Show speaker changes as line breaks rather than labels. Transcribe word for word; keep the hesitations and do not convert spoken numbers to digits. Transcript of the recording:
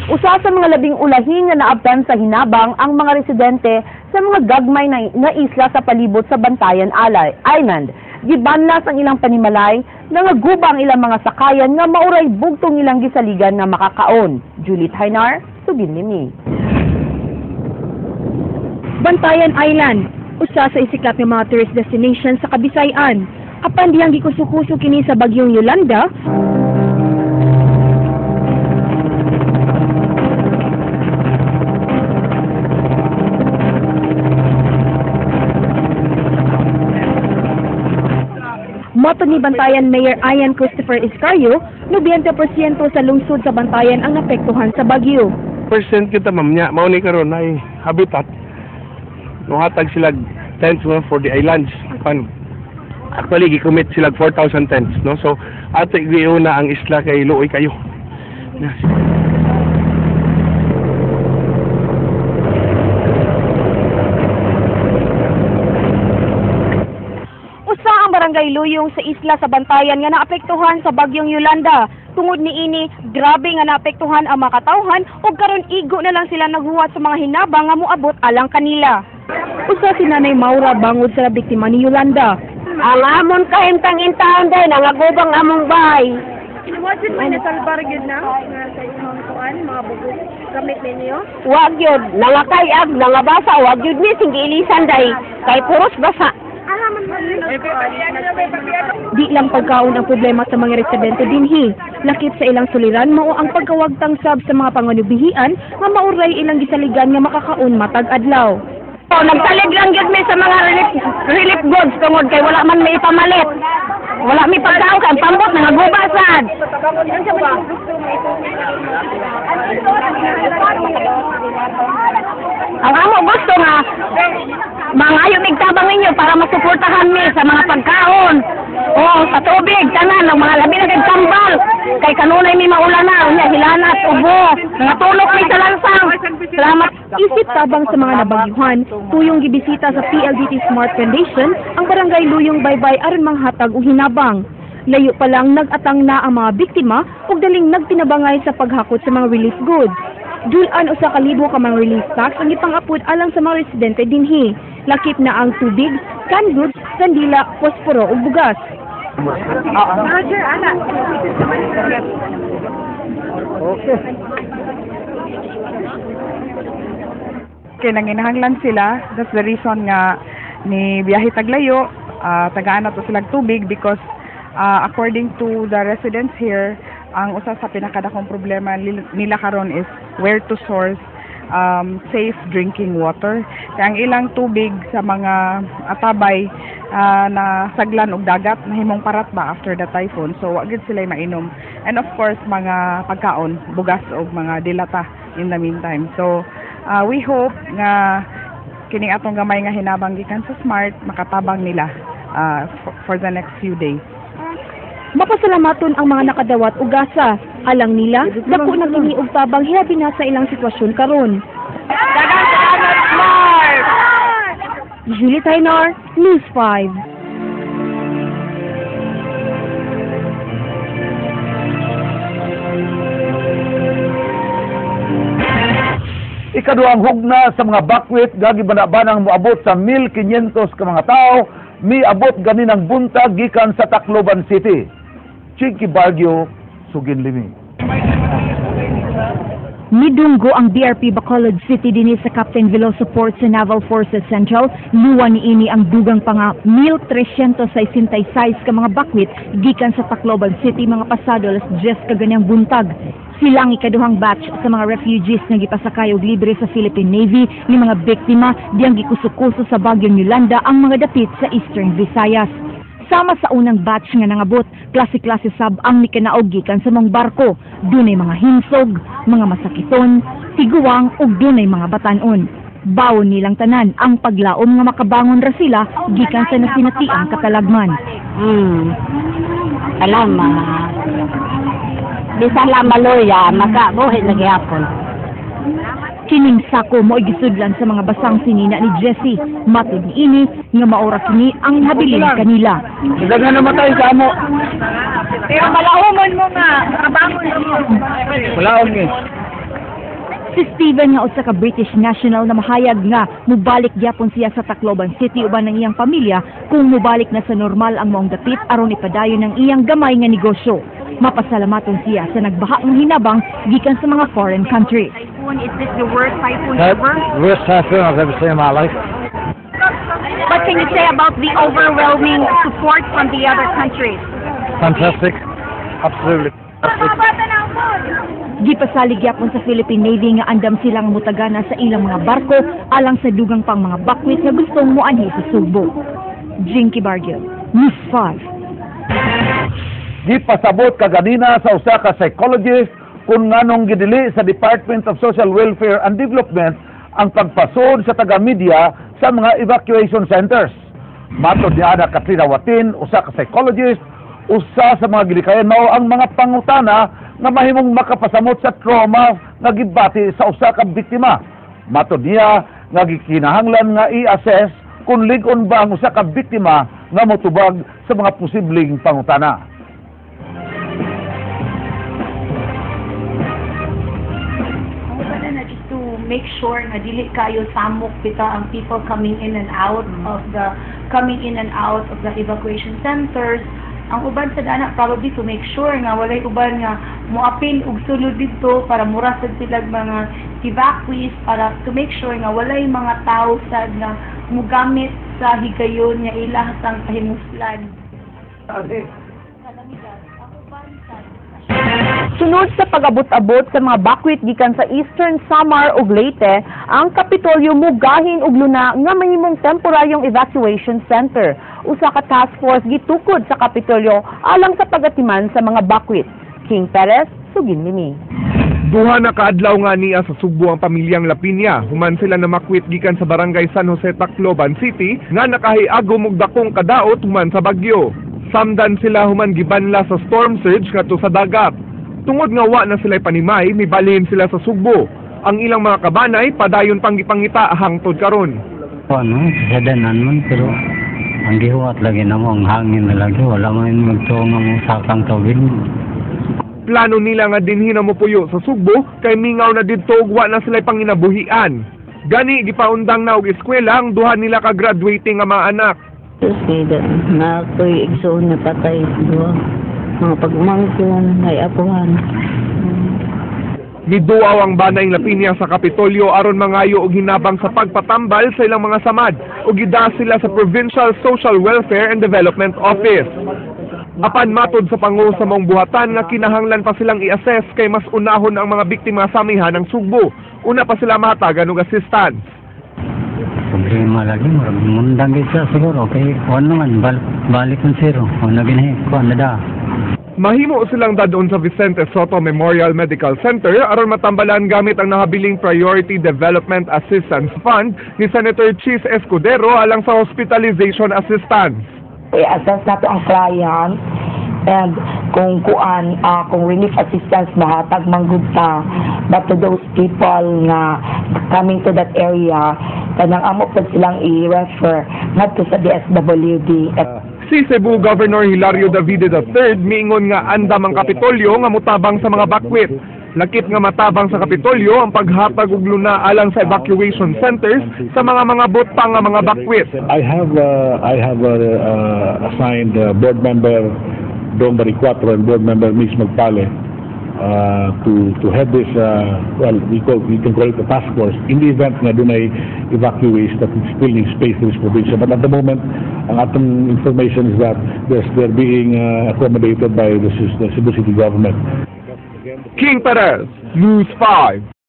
Usa sa mga labing ulahin nga naabtan sa hinabang ang mga residente sa mga gagmay na, na isla sa palibot sa Bantayan Alay, Island. Gibanlas ang ilang panimalay nga nagubang ilang mga sakayan nga mauray bugtong ilang gisaligan nga makakaon. Juliet Hainar, Subin Nimi.
Bantayan Island, usa sa isiklap ng mga tourist destination sa Kabisayan. Apan diyang gikusukuso kini sa bagyong Yolanda, moto ni Bantayan Mayor Ian Christopher Iscario, ninety percent sa lungsod sa Bantayan ang napektuhan sa bagyo.
Percent kita ma'am niya, mao ni karon ay habitat. Nuhatag sila tents mo for the islands. Pan actually gi-commit sila four thousand tents, no? So ato na ang isla kay luoy kayo. Yes.
Barangay Luyong sa isla sa Bantayan nga naapektuhan sa bagyong Yolanda. Tungod ni ini, grabe nga naapektuhan ang mga katawhan ug karon igo na lang sila naghuwat sa mga hinabang nga moabot alang kanila. Usa si Nanay Maura bangod sa biktima ni Yolanda.
Ang amon kahimtang intaon day nangagubang among bahay.
Was it may nasalbar gyud na sa imong tuan mga bugos gamit ninyo?
Wag yun, nangakayag, nangabasa, wag yun ni singgilisan day kay puros basa.
Di lang pagkaon ang problema sa mga residente dinhi. Lakip sa ilang suliran mao ang pagkawagtang sab sa mga panganubihian nga mauray ilang gisaligan nga makakaon matag adlaw.
So, nagsalig lang yun may sa mga relief, relief goods tungod kay wala man may ipamalit. Wala may pagkaon kan pambot nangagubasan. Ang amo gusto nga mangayo migtabang ninyo para masuportahan mi sa mga pagkaon. O sa tubig tanan ng mga labi na kay tambal kay kanunay mi maulana unya hilanat ubo natulog mi sa lansang. Salamat.
Isip tabang sa mga nabagyuhan, tuyong gibisita sa P L D T Smart Foundation ang barangay Luyong Baybay aron manghatag og hinabang. Layo pa lang nag-atang na ang mga biktima ug daling nagtinabangay sa paghakot sa mga relief goods. Dulan usa ka libo ka mga relief packs ang ipang-apod alang sa mga residente dinhi. Lakip na ang tubig, canned goods, kandila, posporo ug bugas.
Roger, ana.
Okay. Okay, nanginahanglan sila. That's the reason nga ni biyahe taglayo, uh, tagaan na to silang tubig because uh, according to the residents here, ang usa sa pinakadakong problema nila karon is where to source um, safe drinking water. Kaya ang ilang tubig sa mga atabay uh, na saglan og dagat na himong parat ba after the typhoon. So wa gid sila mainom. And of course mga pagkaon, bugas og mga dilata in the meantime. So uh, we hope nga kini atong gamay nga hinabang gikan sa Smart makatabang nila uh, for, for the next few days.
Mapasalamaton ang mga nakadawat ug gasa. Alang nila, dako na kini og tabang hilabi na sa ilang sitwasyon karon.
Daghang salamat, Smart!
Juliet Hainar, News five.
Ikaduhang hugna sa mga bakwit gagi banabanang moabot sa one thousand five hundred ka mga tao miabot ganinang buntag gikan sa Tacloban City. Chinky Baguio, Sugin Limi.
Midunggo ang B R P Bacolod City dinhi sa Captain Veloso Port sa Naval Forces Central. Luwan niini ang dugang pa nga one thousand three hundred sixty-six ka mga bakwit gikan sa Tacloban City mga pasado alas diyes ka ganyang buntag. Sila ang ikaduhang batch sa mga refugees nga gipasakay og libre sa Philippine Navy ni mga biktima diyang gikusukuso sa bagyong Yolanda ang mga dapit sa Eastern Visayas. Sama sa unang batch nga nangabot, klase-klase sab ang mikanaog gikan sa mga barko. Dunay mga hinsog, mga masakiton, tiguwang ug dunay mga batanon. Bawon nilang tanan ang paglaom nga makabangon ra sila gikan sa nasinatiang katalagman.
Hmm. Salamat. Bisan lang maloya, makabuhi na gihapon.
Kining sako mo igisudlan sa mga basang sinina ni Jessie. Matod ni ini nga maura kini ang habilin kanila.
Dagan namatay sa amo.
Pero malahumon mo nga, makabangon mo.
Wala og ni.
Si Steven nga usa ka British national na mahayag nga mubalik gyapon siya sa Tacloban City uban ng iyang pamilya kung mubalik na sa normal ang maong dapit aron ipadayon ng iyang gamay nga negosyo. Mapasalamaton siya sa nagbaha ng hinabang gikan sa mga foreign countries.
Typhoon, is this the worst typhoon
That
ever?
worst typhoon I've ever seen in my life.
What can you say about the overwhelming support from the other countries?
Fantastic. Absolutely.
Gipasalig gyapon sa Philippine Navy nga andam silang mutagana sa ilang mga barko alang sa dugang pang mga bakwit nga gustong moanhi sa Sugbo. Jinky Bargil, News five.
Gipasabot kaganina sa usa ka psychologist kung nganong gidili sa Department of Social Welfare and Development ang pagpasod sa taga-media sa mga evacuation centers. Matod ni Ana Katrina Watin, usa ka psychologist, usa sa mga gilikayan mao ang mga pangutana nga mahimong makapasamot sa trauma nga gibati sa usa ka biktima. Matod niya nga gikinahanglan nga i-assess kung lig-on ba ang usa ka biktima nga motubag sa mga posibleng pangutana.
Just to make sure na dili kayo samok bita ang people coming in and out of the coming in and out of the evacuation centers. Ang uban sa dana probably to make sure nga walay uban nga moapil og sulod dito para mura sad sila mga evacuees para to make sure nga walay mga tao sad na mugamit sa higayon nga ilah sang kahimuslan.
Sunod sa pag-abot-abot sa mga bakwit gikan sa Eastern Samar ug Leyte, ang Kapitolyo mugahin og luna nga mahimong temporaryong evacuation center. Usa ka task force gitukod sa Kapitolyo alang sa pagatiman sa mga bakwit. King Perez, Sugin Mimi.
Duha na kaadlaw nga niya sa Sugbo ang pamilyang Lapinya. Human sila na makwit gikan sa barangay San Jose, Tacloban City nga nakahiagom og dakong kadaot human sa bagyo. Samdan sila human gibanla sa storm surge ngadto sa dagat. Tungod nga wa na sila panimay, mibalhin sila sa Sugbo. Ang ilang mga kabanay padayon pang gipangita hangtod karon.
Ano, sadanan man pero ang gihuwat lagi na mo ang hangin na lagi wala man magtuong mo sa kang tubig.
Plano nila nga dinhi na mo puyo sa Sugbo kay mingaw na didto wa na sila panginabuhian. Gani gipaundang na og eskwela ang duha nila ka graduating nga mga anak.
Kasi na ako'y igsoon na patay duha. Mga pagmangkon, ay apuhan.
Miduaw ang banay Lapinya sa Kapitolyo aron mangayo og hinabang sa pagpatambal sa ilang mga samad ug gida sila sa Provincial Social Welfare and Development Office. Apan matod sa pangu sa maong buhatan nga kinahanglan pa silang i-assess kay mas unahon ang mga biktima sa amihan ng Sugbo. Una pa sila mahatagan og assistance.
Problema lagi, marami mundang isa siguro. Okay, kung naman, bal balik ng zero. Kung naginahe, kung nada.
Mahimo silang dadon sa Vicente Soto Memorial Medical Center aron matambalan gamit ang nahabiling Priority Development Assistance Fund ni Senator Chis Escudero alang sa hospitalization assistance.
I-assess nato ang client and kung kuan uh, kung relief assistance mahatag manggugta but to those people na coming to that area kanang amo pud silang i-refer ngadto sa D S W D.
Si Cebu Governor Hilario Davide the third miingon nga andam ang Kapitolyo nga mutabang sa mga bakwit. Lakip nga matabang sa Kapitolyo ang paghatag og luna alang sa evacuation centers sa mga mga botang nga mga bakwit.
I have uh, I have uh, uh, assigned uh, board member Dong Baricuatro and board member Miz Magpale uh, to to head this uh, well we call we can call it a task force in the event nga dunay evacuees that still need space in this provision. But at the moment ang atong information is that they're, they're being uh, accommodated by the, the Cebu City government.
King Perez, News five.